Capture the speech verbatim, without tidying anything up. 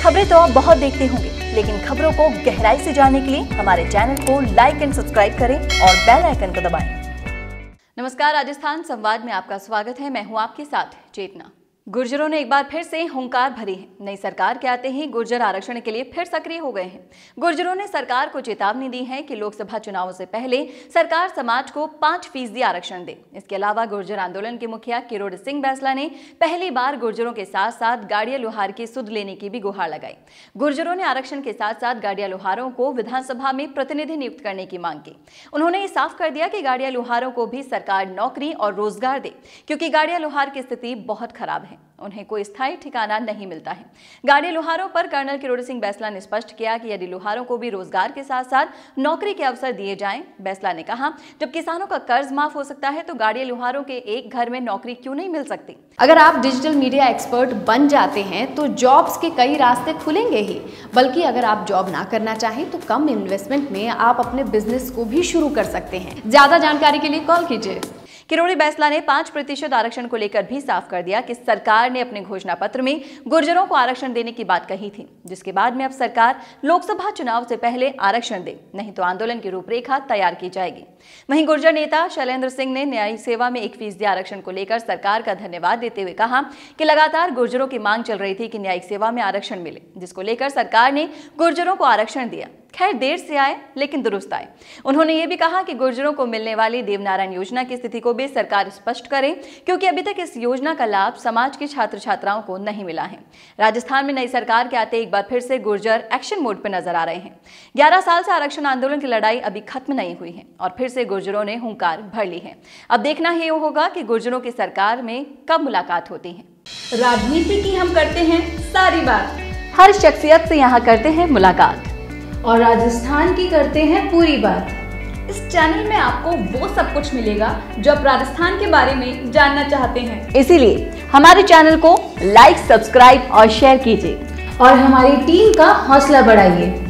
खबरें तो आप बहुत देखते होंगे, लेकिन खबरों को गहराई से जानने के लिए हमारे चैनल को लाइक एंड सब्सक्राइब करें और बेल आइकन को दबाएं। नमस्कार, राजस्थान संवाद में आपका स्वागत है। मैं हूं आपके साथ चेतना। गुर्जरों ने एक बार फिर से हुंकार भरी है। नई सरकार के आते ही गुर्जर आरक्षण के लिए फिर सक्रिय हो गए हैं। गुर्जरों ने सरकार को चेतावनी दी है कि लोकसभा चुनावों से पहले सरकार समाज को पांच फीसदी आरक्षण दे। इसके अलावा गुर्जर आंदोलन के मुखिया किरोड़ी सिंह बैंसला ने पहली बार गुर्जरों के साथ साथ गाड़िया लोहार की सुध लेने की भी गुहार लगाई। गुर्जरों ने आरक्षण के साथ साथ गाड़िया लोहारों को विधानसभा में प्रतिनिधि नियुक्त करने की मांग की। उन्होंने ये साफ कर दिया कि गाड़िया लोहारों को भी सरकार नौकरी और रोजगार दे, क्योंकि गाड़िया लोहार की स्थिति बहुत खराब है। उन्हें कोई स्थायी ठिकाना नहीं मिलता है। गाड़िया लोहारों पर कर्नल किरोड़ी सिंह बैंसला ने स्पष्ट किया कि यदि लोहारों को भी रोजगार के साथ साथ नौकरी के अवसर दिए जाएं। बैंसला ने कहा, जब किसानों का कर्ज माफ हो सकता है तो गाड़िया लोहारों के एक घर में नौकरी क्यों नहीं मिल सकती। अगर आप डिजिटल मीडिया एक्सपर्ट बन जाते हैं तो जॉब्स के कई रास्ते खुलेंगे ही, बल्कि अगर आप जॉब ना करना चाहें तो कम इन्वेस्टमेंट में आप अपने बिजनेस को भी शुरू कर सकते हैं। ज्यादा जानकारी के लिए कॉल कीजिए। किरोड़ी बैंसला ने पांच प्रतिशत आरक्षण को लेकर भी साफ कर दिया कि सरकार ने अपने घोषणा पत्र में गुर्जरों को आरक्षण देने की बात कही थी, जिसके बाद में अब सरकार लोकसभा चुनाव से पहले आरक्षण दे, नहीं तो आंदोलन की रूपरेखा तैयार की जाएगी। वहीं गुर्जर नेता शैलेंद्र सिंह ने न्यायिक सेवा में एक फीसदी आरक्षण को लेकर सरकार का धन्यवाद देते हुए कहा कि लगातार गुर्जरों की मांग चल रही थी कि न्यायिक सेवा में आरक्षण मिले, जिसको लेकर सरकार ने गुर्जरों को आरक्षण दिया। खैर, देर से आए लेकिन दुरुस्त आए। उन्होंने ये भी कहा कि गुर्जरों को मिलने वाली देवनारायण योजना की स्थिति को भी सरकार स्पष्ट करे, क्योंकि अभी तक इस योजना का लाभ समाज के छात्र छात्राओं को नहीं मिला है। राजस्थान में नई सरकार के आते एक बार फिर से गुर्जर एक्शन मोड पर नजर आ रहे हैं। ग्यारह साल से आरक्षण आंदोलन की लड़ाई अभी खत्म नहीं हुई है और फिर से गुर्जरों ने हुंकार भर ली है। अब देखना ही होगा कि गुर्जरों की सरकार में कब मुलाकात होती है। राजनीति की हम करते हैं सारी बात, हर शख्सियत से यहाँ करते हैं मुलाकात और राजस्थान की करते हैं पूरी बात। इस चैनल में आपको वो सब कुछ मिलेगा जो आप राजस्थान के बारे में जानना चाहते हैं। इसीलिए हमारे चैनल को लाइक, सब्सक्राइब और शेयर कीजिए और हमारी टीम का हौसला बढ़ाइए।